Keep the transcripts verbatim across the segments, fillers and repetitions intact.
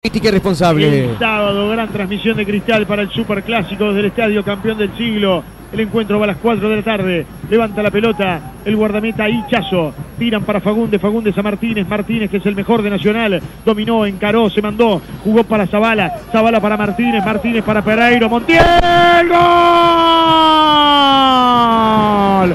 Crítica responsable. El sábado, gran transmisión de Cristal para el Superclásico desde el Estadio Campeón del Siglo. El encuentro va a las cuatro de la tarde. Levanta la pelota el guardameta Hichazo. Tiran para Fagundes. Fagundes a Martínez. Martínez, que es el mejor de Nacional. Dominó, encaró, se mandó. Jugó para Zavala. Zavala para Martínez. Martínez para Pereiro. Montiel. ¡Gol!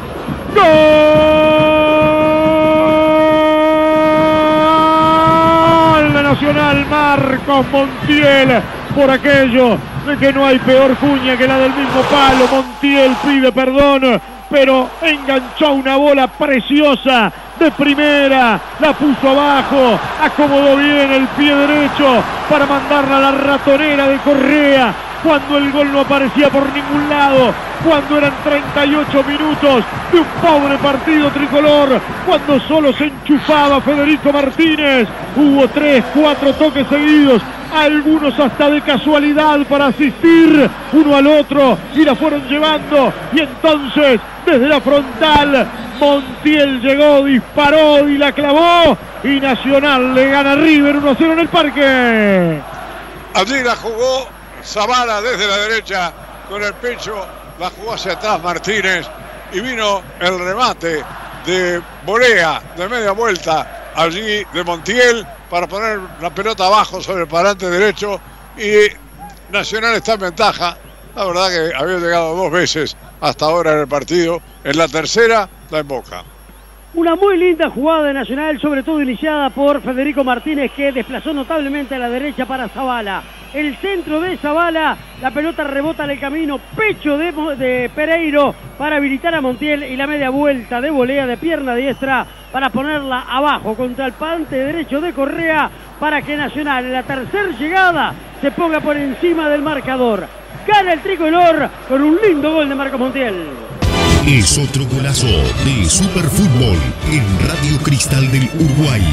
¡Gol! De Nacional, Marcos Montiel. Por aquello de que no hay peor cuña que la del mismo palo. Montiel pide perdón, pero enganchó una bola preciosa de primera, la puso abajo, acomodó bien el pie derecho para mandarla a la ratonera de Correa, cuando el gol no aparecía por ningún lado, cuando eran treinta y ocho minutos de un pobre partido tricolor, cuando solo se enchufaba Federico Martínez. Hubo tres, cuatro toques seguidos, algunos hasta de casualidad para asistir uno al otro, y la fueron llevando, y entonces desde la frontal Montiel llegó, disparó y la clavó, y Nacional le gana a River uno a cero en el Parque. Allí la jugó Zavala desde la derecha con el pecho, la jugó hacia atrás Martínez y vino el remate de volea de media vuelta allí de Montiel para poner la pelota abajo sobre el parante derecho, y Nacional está en ventaja. La verdad que había llegado dos veces hasta ahora en el partido, en la tercera la emboca. Una muy linda jugada de Nacional, sobre todo iniciada por Federico Martínez, que desplazó notablemente a la derecha para Zavala. El centro de Zavala, la pelota rebota en el camino, pecho de, de Pereiro para habilitar a Montiel, y la media vuelta de volea de pierna diestra para ponerla abajo contra el parante derecho de Correa, para que Nacional en la tercera llegada se ponga por encima del marcador. Gana el tricolor con un lindo gol de Marcos Montiel. Es otro golazo de Superfútbol en Radio Cristal del Uruguay.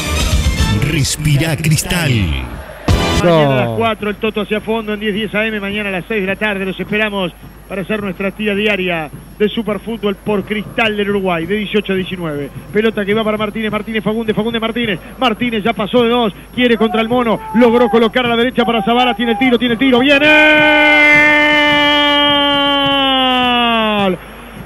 Respira Cristal. Mañana a las cuatro, el Toto hacia fondo en diez diez A M. Mañana a las seis de la tarde los esperamos para hacer nuestra tira diaria de Superfútbol por Cristal del Uruguay, de dieciocho a diecinueve. Pelota que va para Martínez, Martínez, Fagundes, Fagundes, Martínez. Martínez ya pasó de dos, quiere contra el mono, logró colocar a la derecha para Zavala, tiene el tiro, tiene el tiro, viene.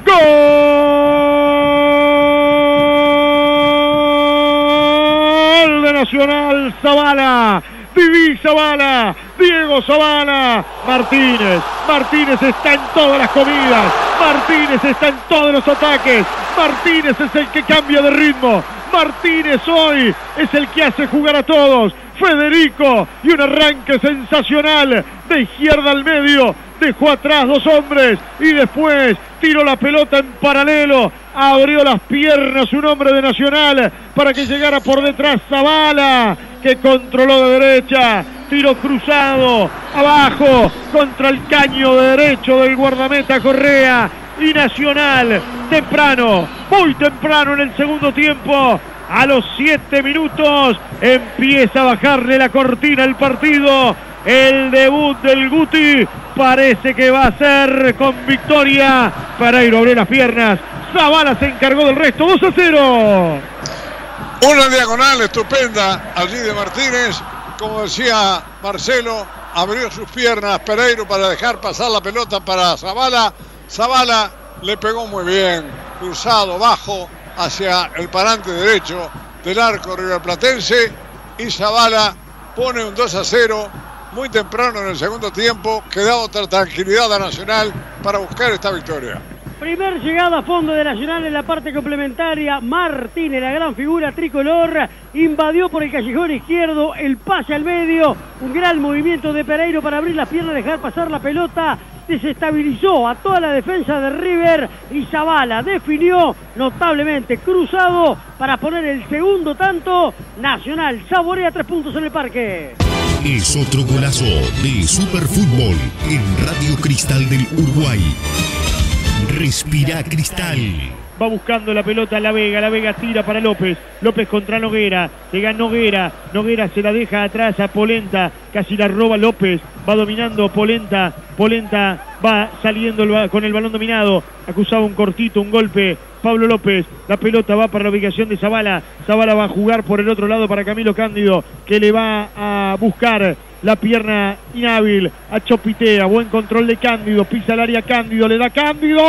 ¡Gol de Nacional! Zavala, Viví Zavala, Diego Zavala, Martínez, Martínez está en todas las comidas, Martínez está en todos los ataques, Martínez es el que cambia de ritmo, Martínez hoy es el que hace jugar a todos. Federico, y un arranque sensacional de izquierda al medio, dejó atrás dos hombres y después tiró la pelota en paralelo, abrió las piernas un hombre de Nacional para que llegara por detrás Zavala, que controló de derecha, tiro cruzado, abajo, contra el caño de derecho del guardameta Correa, y Nacional, temprano, muy temprano en el segundo tiempo, a los siete minutos, empieza a bajarle la cortina al partido. El debut del Guti parece que va a ser con victoria. Pereiro abrió las piernas, Zavala se encargó del resto. Dos a cero. Una diagonal estupenda allí de Martínez, como decía Marcelo, abrió sus piernas Pereiro para dejar pasar la pelota para Zavala. Zavala le pegó muy bien, cruzado, bajo, hacia el parante derecho del arco riverplatense, y Zavala pone un dos a cero muy temprano en el segundo tiempo, que da otra tranquilidad a Nacional para buscar esta victoria. Primer llegada a fondo de Nacional en la parte complementaria. Martínez, la gran figura tricolor, invadió por el callejón izquierdo, el pase al medio, un gran movimiento de Pereiro para abrir las piernas, dejar pasar la pelota, desestabilizó a toda la defensa de River, y Zavala definió notablemente cruzado para poner el segundo tanto. Nacional saborea tres puntos en el Parque. Es otro golazo de Superfútbol en Radio Cristal del Uruguay. Respira Cristal. Va buscando la pelota La Vega, La Vega tira para López, López contra Noguera, llega Noguera, Noguera se la deja atrás a Polenta, casi la roba López, va dominando Polenta, Polenta va saliendo con el balón dominado, acusaba un cortito, un golpe Pablo López. La pelota va para la ubicación de Zavala. Zavala va a jugar por el otro lado para Camilo Cándido, que le va a buscar la pierna inhábil a Chopitea. Buen control de Cándido, pisa el área Cándido, le da Cándido.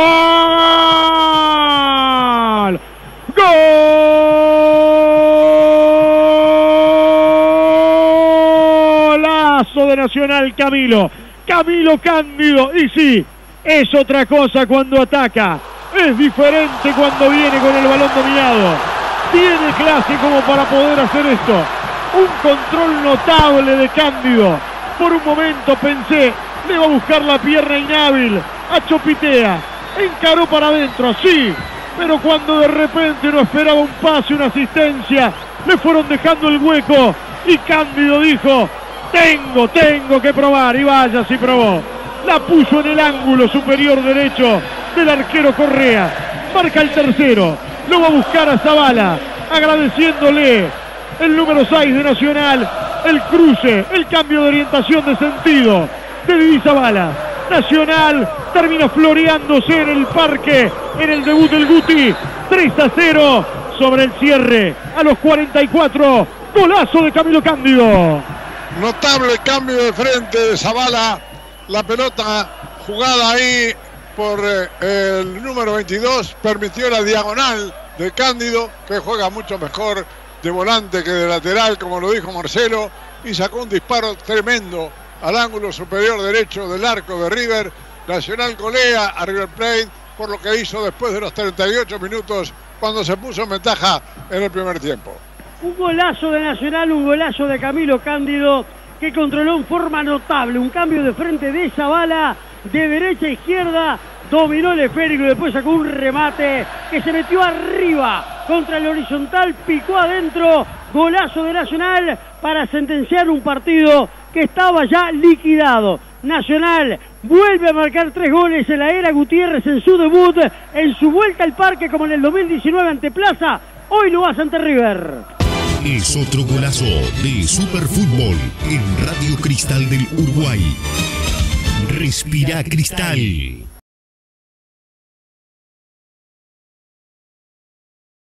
¡Gol! ¡Golazo de Nacional, Camilo! Camilo Cándido, y sí, es otra cosa cuando ataca. Es diferente cuando viene con el balón dominado. Tiene clase como para poder hacer esto. Un control notable de Cándido. Por un momento pensé, le va a buscar la pierna inhábil a Chopitea. Encaró para adentro, sí. Pero cuando de repente no esperaba un pase, una asistencia, le fueron dejando el hueco. Y Cándido dijo, tengo, tengo que probar. Y vaya si probó. La puso en el ángulo superior derecho del arquero Correa. Marca el tercero. Lo va a buscar a Zavala, agradeciéndole el número seis de Nacional, el cruce, el cambio de orientación de sentido de Didi Zavala. Nacional termina floreándose en el parque, en el debut del Guti. tres a cero sobre el cierre a los cuarenta y cuatro. Golazo de Camilo Cándido. Notable cambio de frente de Zavala. La pelota jugada ahí por eh, el número veintidós permitió la diagonal de Cándido, que juega mucho mejor de volante que de lateral, como lo dijo Marcelo, y sacó un disparo tremendo al ángulo superior derecho del arco de River. Nacional golea a River Plate por lo que hizo después de los treinta y ocho minutos, cuando se puso en ventaja en el primer tiempo. Un golazo de Nacional, un golazo de Camilo Cándido, que controló en forma notable un cambio de frente de Zavala, de derecha a izquierda, dominó el esférico y después sacó un remate que se metió arriba contra el horizontal, picó adentro. Golazo de Nacional para sentenciar un partido que estaba ya liquidado. Nacional vuelve a marcar tres goles en la era Gutiérrez en su debut, en su vuelta al parque como en el dos mil diecinueve ante Plaza. Hoy lo hace ante River. Es otro golazo de Superfútbol en Radio Cristal del Uruguay. Respira Cristal.